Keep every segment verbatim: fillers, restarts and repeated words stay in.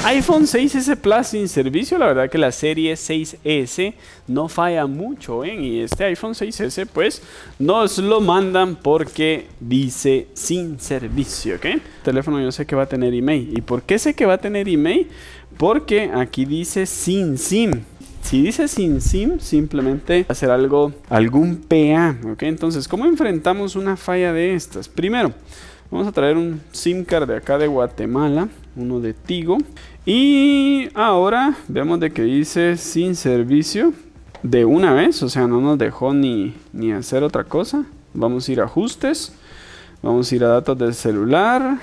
iPhone seis ese Plus sin servicio, la verdad que la serie seis ese no falla mucho, ¿eh? Y este iPhone seis ese pues nos lo mandan porque dice sin servicio, ¿ok? El teléfono yo sé que va a tener email. ¿Y por qué sé que va a tener email? Porque aquí dice sin SIM. Si dice sin SIM, simplemente hacer algo, algún P A, ¿ok? Entonces, ¿cómo enfrentamos una falla de estas? Primero, vamos a traer un SIM card de acá de Guatemala, uno de Tigo. Y ahora vemos de que dice sin servicio de una vez, o sea, no nos dejó ni, ni hacer otra cosa. Vamos a ir a ajustes, vamos a ir a datos del celular.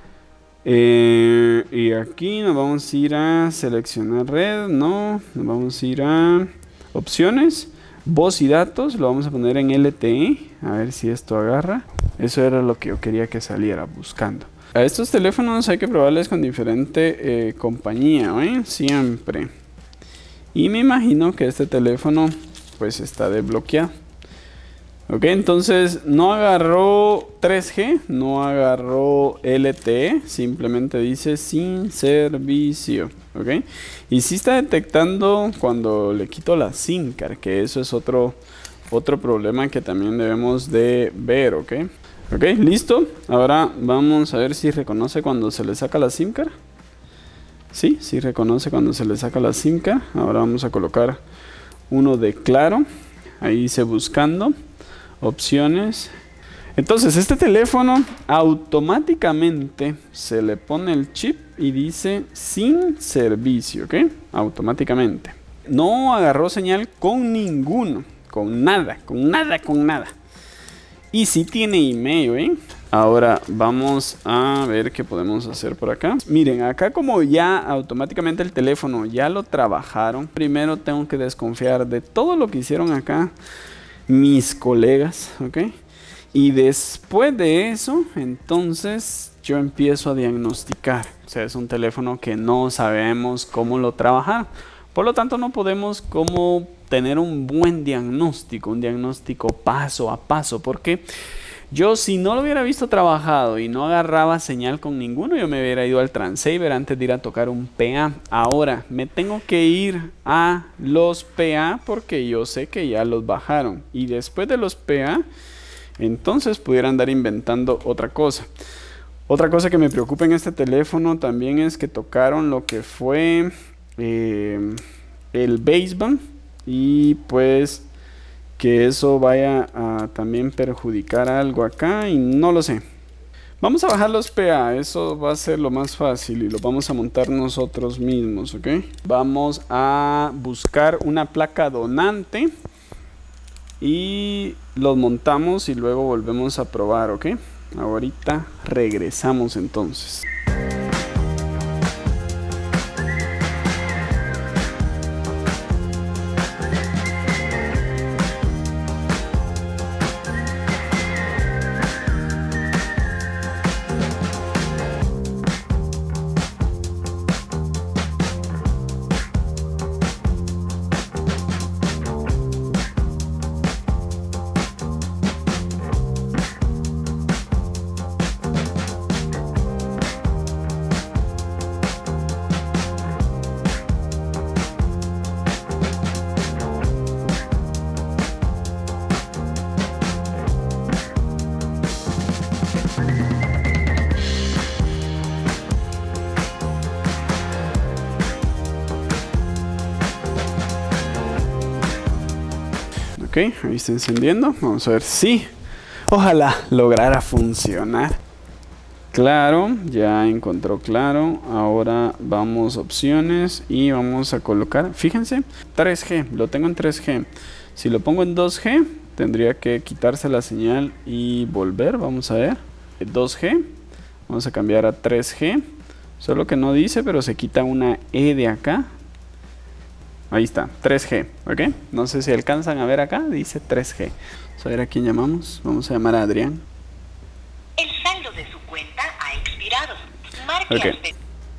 Eh, y aquí nos vamos a ir a seleccionar red, no, nos vamos a ir a opciones, voz y datos, lo vamos a poner en L T E, a ver si esto agarra. Eso era lo que yo quería que saliera buscando. A estos teléfonos hay que probarles con diferente eh, compañía, ¿eh? Siempre. Y me imagino que este teléfono pues está desbloqueado. Ok, entonces no agarró tres G, no agarró L T E, simplemente dice sin servicio. Ok, y sí está detectando cuando le quito la SIM card, que eso es otro, otro problema que también debemos de ver. Ok. Ok, listo. Ahora vamos a ver si reconoce cuando se le saca la SIM card. Sí, sí reconoce cuando se le saca la SIM card. Ahora vamos a colocar uno de Claro. Ahí dice buscando. Opciones. Entonces este teléfono automáticamente se le pone el chip y dice sin servicio. Ok, automáticamente. No agarró señal con ninguno. Con nada, con nada, con nada. Y sí tiene email, ¿eh? Ahora vamos a ver qué podemos hacer por acá. Miren, acá como ya automáticamente el teléfono ya lo trabajaron, primero tengo que desconfiar de todo lo que hicieron acá mis colegas, ¿ok? Y después de eso, entonces yo empiezo a diagnosticar. O sea, es un teléfono que no sabemos cómo lo trabajar. Por lo tanto, no podemos como tener un buen diagnóstico, un diagnóstico paso a paso, porque yo si no lo hubiera visto trabajado y no agarraba señal con ninguno, yo me hubiera ido al Transceiver antes de ir a tocar un P A. Ahora me tengo que ir a los P A porque yo sé que ya los bajaron, y después de los P A, entonces pudiera andar inventando otra cosa. Otra cosa que me preocupa en este teléfono también es que tocaron lo que fue eh, el baseband, y pues que eso vaya a también perjudicar algo acá, y no lo sé. Vamos a bajar los P A, eso va a ser lo más fácil y lo vamos a montar nosotros mismos, ¿ok? Vamos a buscar una placa donante y los montamos y luego volvemos a probar, ¿ok? Ahorita regresamos entonces. Ok, ahí está encendiendo. Vamos a ver si ojalá lograra funcionar. Claro, ya encontró Claro. Ahora vamos a opciones y vamos a colocar, fíjense, tres G, lo tengo en tres G. Si lo pongo en dos G, tendría que quitarse la señal y volver. Vamos a ver, dos G, vamos a cambiar a tres G. Solo que no dice, pero se quita una E de acá. Ahí está, tres G, ¿ok? No sé si alcanzan a ver acá, dice tres G. Vamos a ver a quién llamamos. Vamos a llamar a Adrián. El saldo de su cuenta ha expirado. Marque Ok. al...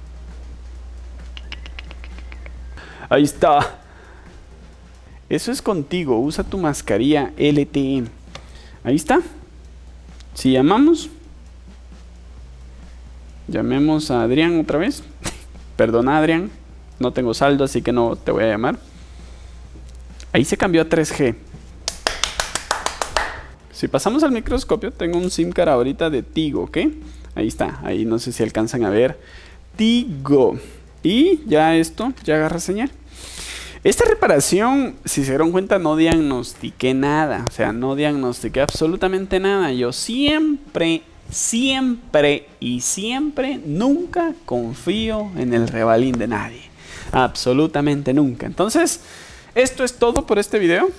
Ahí está. Eso es contigo, usa tu mascarilla L T E. Ahí está. Si llamamos, llamemos a Adrián otra vez. Perdona, Adrián, no tengo saldo, así que no te voy a llamar. Ahí se cambió a tres G. Si pasamos al microscopio, tengo un SIM card ahorita de Tigo, ¿ok? Ahí está, ahí no sé si alcanzan a ver. Tigo. Y ya esto, ya agarra señal. Esta reparación, si se dieron cuenta, no diagnostiqué nada. O sea, no diagnostiqué absolutamente nada. Yo siempre, siempre y siempre, nunca confío en el rebalín de nadie. Absolutamente nunca. Entonces, esto es todo por este video.